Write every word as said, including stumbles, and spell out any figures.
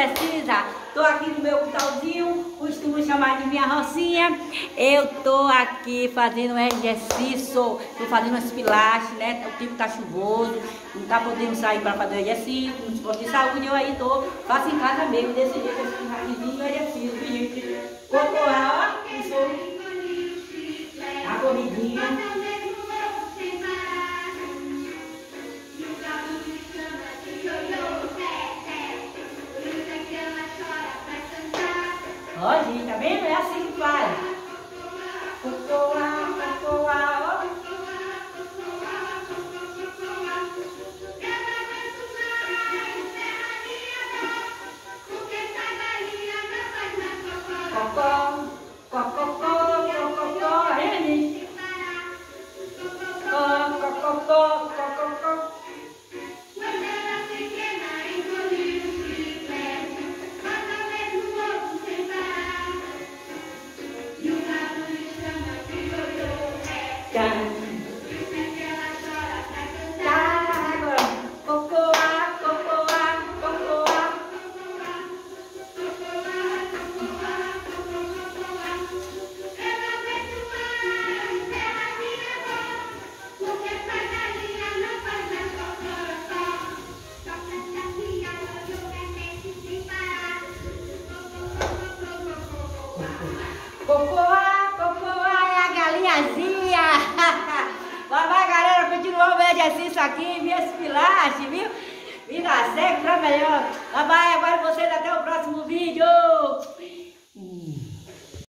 precisa. Tô aqui no meu quintalzinho, costumo chamar de minha rocinha. Eu tô aqui fazendo um exercício, tô fazendo umas pilates, né? O tempo tá chuvoso, não tá podendo sair para fazer exercício, não se pode de saúde, eu aí tô, faço em casa mesmo, desse jeito, assim, rapidinho, exercício, gente. Cocô lá, ó, isso. A corridinha. Ó, gente, tá vendo? É assim que faz. Cocoa, cocoa, ó. Cocó, cococó, cococó, é, gente? Cococó, cococó. Cocoa, cocoa é a galinhazinha. Vai, vai, galera, continuamos o exercício aqui, minhas pilates, viu? Vida segue pra melhor. Vai, vai, agora vocês até o próximo vídeo.